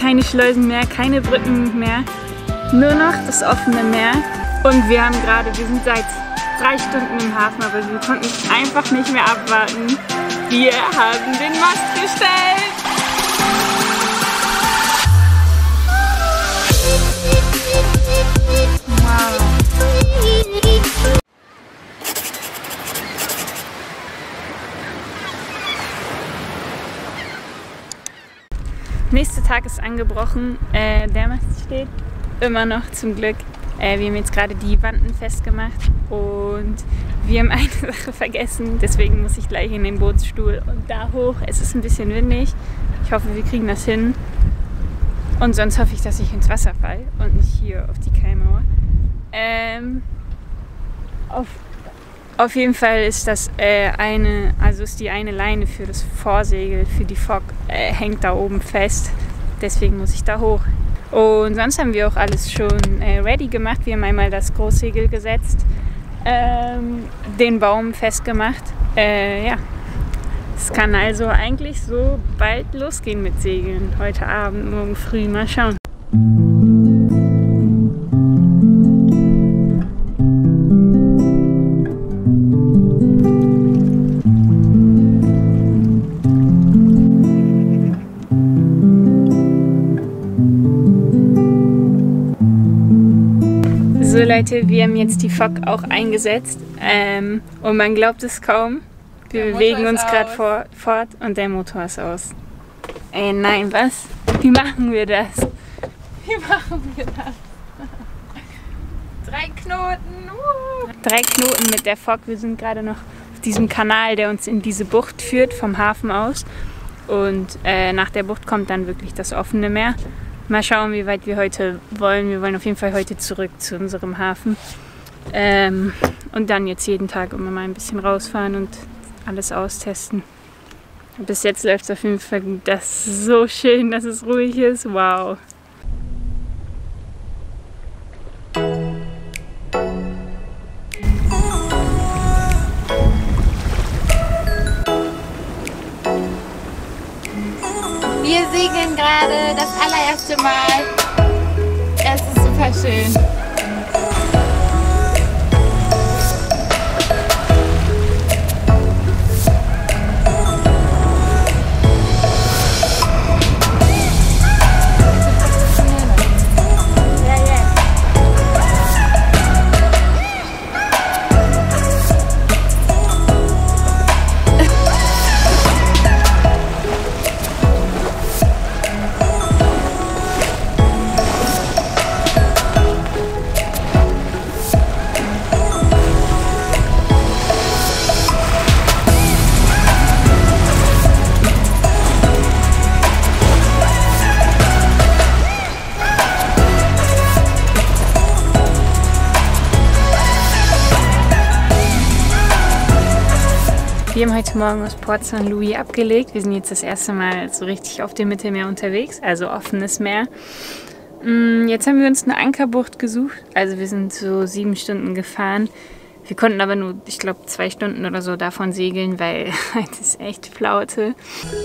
keine Schleusen mehr, keine Brücken mehr, nur noch das offene Meer. Und wir sind seit 3 Stunden im Hafen, aber wir konnten einfach nicht mehr abwarten. Wir haben den Mast gestellt! Wow! Nächster Tag ist angebrochen, der Mast steht immer noch zum Glück. Wir haben jetzt gerade die Wanten festgemacht und wir haben eine Sache vergessen, deswegen muss ich gleich in den Bootsstuhl und da hoch. Es ist ein bisschen windig, ich hoffe wir kriegen das hin und sonst hoffe ich, dass ich ins Wasser falle und nicht hier auf die Kaimauer. Auf jeden Fall ist das die eine Leine für das Vorsegel, für die Fock, hängt da oben fest. Deswegen muss ich da hoch. Und sonst haben wir auch alles schon ready gemacht. Wir haben einmal das Großsegel gesetzt, den Baum festgemacht. Ja, es kann also eigentlich so bald losgehen mit Segeln. Heute Abend, morgen früh, mal schauen. So Leute, wir haben jetzt die Fock auch eingesetzt und man glaubt es kaum. Wir bewegen uns gerade fort und der Motor ist aus. Ey, nein, was? Wie machen wir das? Wie machen wir das? 3 Knoten! 3 Knoten mit der Fock. Wir sind gerade noch auf diesem Kanal, der uns in diese Bucht führt, vom Hafen aus. Und nach der Bucht kommt dann wirklich das offene Meer. Mal schauen, wie weit wir heute wollen. Wir wollen auf jeden Fall heute zurück zu unserem Hafen. Und dann jetzt jeden Tag immer mal ein bisschen rausfahren und alles austesten. Bis jetzt läuft es auf jeden Fall gut. Das ist so schön, dass es ruhig ist. Wow. Wir segeln gerade das allererste Mal. Es ist super schön. Wir haben heute Morgen aus Port St. Louis abgelegt. Wir sind jetzt das erste Mal so richtig auf dem Mittelmeer unterwegs, also offenes Meer. Jetzt haben wir uns eine Ankerbucht gesucht, also wir sind so 7 Stunden gefahren. Wir konnten aber nur, ich glaube, 2 Stunden oder so davon segeln, weil es ist echt Flaute.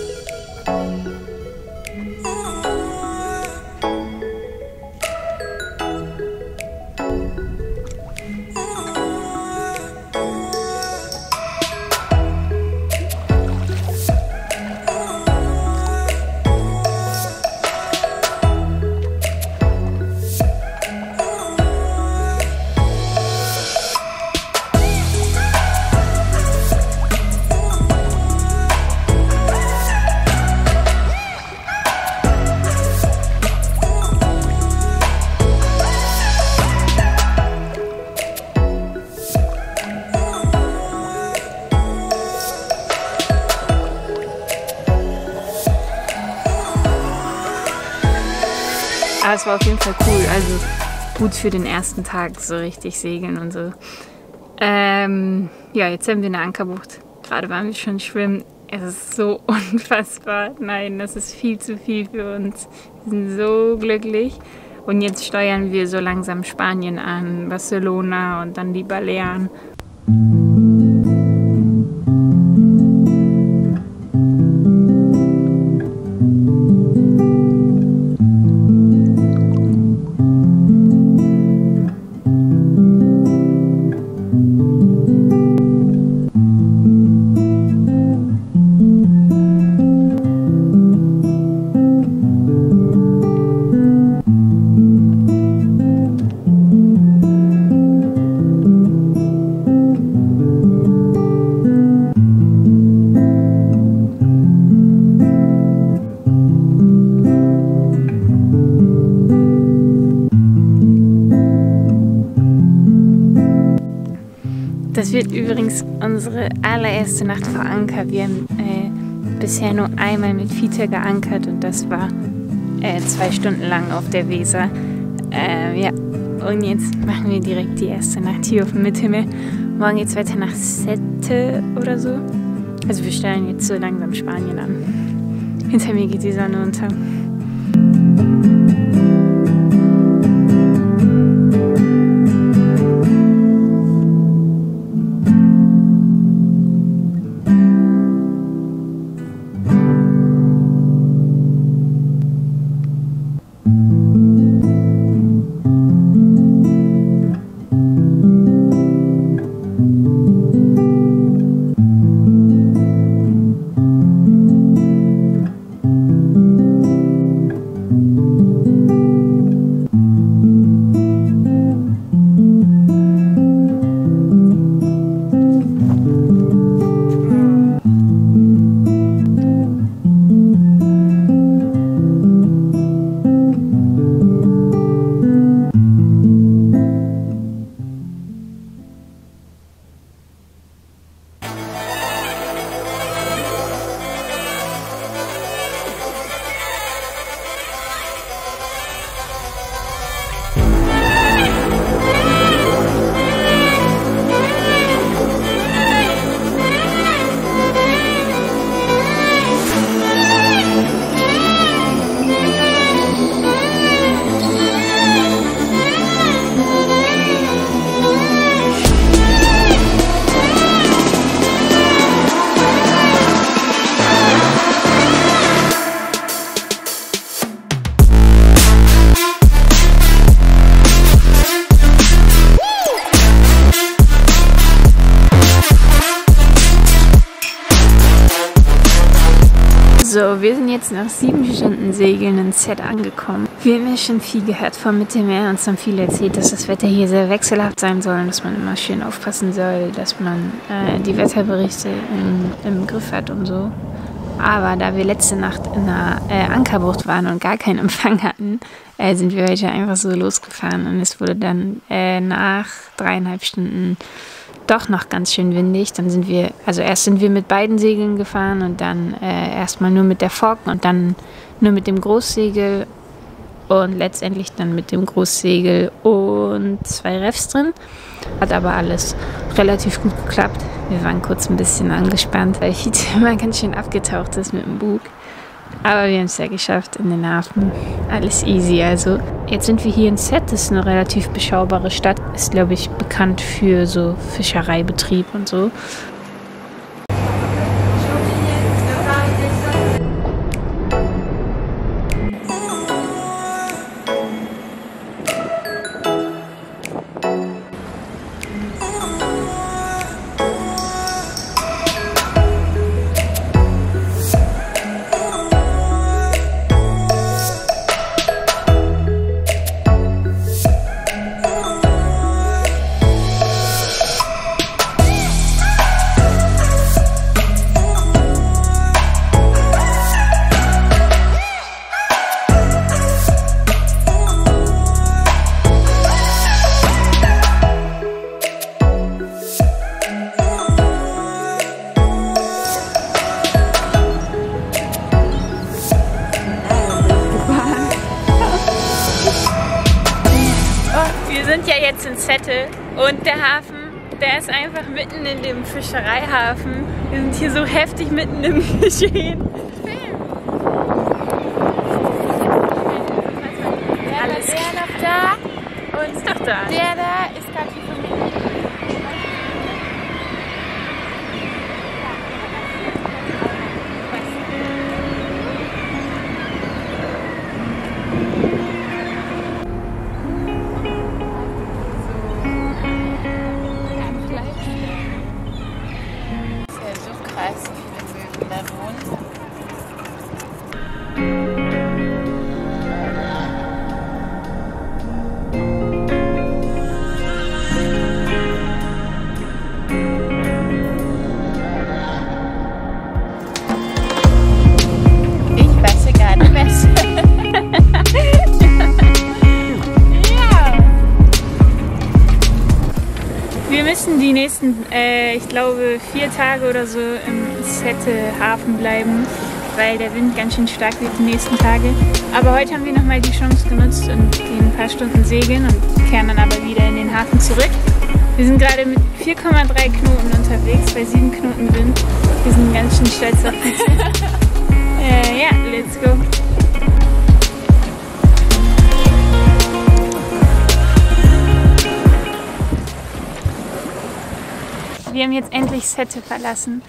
Aber es war auf jeden Fall cool, also gut für den ersten Tag, so richtig segeln und so. Ja, jetzt haben wir eine Ankerbucht. Gerade waren wir schon schwimmen. Es ist so unfassbar. Nein, das ist viel zu viel für uns. Wir sind so glücklich. Und jetzt steuern wir so langsam Spanien an, Barcelona und dann die Balearen. Das wird übrigens unsere allererste Nacht vor Anker. Wir haben bisher nur einmal mit Fiete geankert und das war 2 Stunden lang auf der Weser. Ja, und jetzt machen wir direkt die erste Nacht hier auf dem Mittelmeer. Morgen geht es weiter nach Sette oder so. Also wir steuern jetzt so langsam Spanien an. Hinter mir geht die Sonne unter. So, wir sind jetzt nach 7 Stunden Segeln in Sète angekommen. Wir haben ja schon viel gehört vom Mittelmeer. Uns haben viele erzählt, dass das Wetter hier sehr wechselhaft sein soll, dass man immer schön aufpassen soll, dass man die Wetterberichte im Griff hat und so. Aber da wir letzte Nacht in einer Ankerbucht waren und gar keinen Empfang hatten, sind wir heute einfach so losgefahren. Und es wurde dann nach 3,5 Stunden doch noch ganz schön windig. Dann sind wir, also erst sind wir mit beiden Segeln gefahren und dann erstmal nur mit der Fock und dann nur mit dem Großsegel und letztendlich dann mit dem Großsegel und 2 Refs drin. Hat aber alles relativ gut geklappt. Wir waren kurz ein bisschen angespannt, weil Fiete immer ganz schön abgetaucht ist mit dem Bug. Aber wir haben es ja geschafft in den Hafen. Alles easy also. Jetzt sind wir hier in Sète. Das ist eine relativ beschaubare Stadt. Ist, glaube ich, bekannt für so Fischereibetrieb und so. Wir sind ja jetzt in Sète und der Hafen, der ist einfach mitten in dem Fischereihafen. Wir sind hier so heftig mitten im Geschehen. Alles der noch da und Ist doch da. der da ist gerade die Familie. müssen die nächsten, ich glaube, 4 Tage oder so im Sette Hafen bleiben, weil der Wind ganz schön stark wird die nächsten Tage. Aber heute haben wir nochmal die Chance genutzt und gehen ein paar Stunden segeln und kehren dann aber wieder in den Hafen zurück. Wir sind gerade mit 4,3 Knoten unterwegs, bei 7 Knoten Wind. Wir sind ganz schön stolz auf uns. Ja, let's go. Wir haben jetzt endlich Sette verlassen.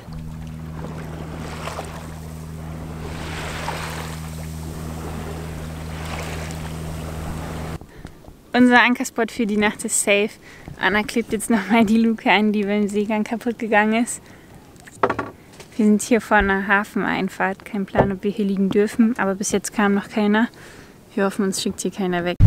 Unser Ankerspot für die Nacht ist safe. Anna klebt jetzt nochmal die Luke ein, die beim Seegang kaputt gegangen ist. Wir sind hier vor einer Hafeneinfahrt. Kein Plan, ob wir hier liegen dürfen, aber bis jetzt kam noch keiner. Wir hoffen, uns schickt hier keiner weg.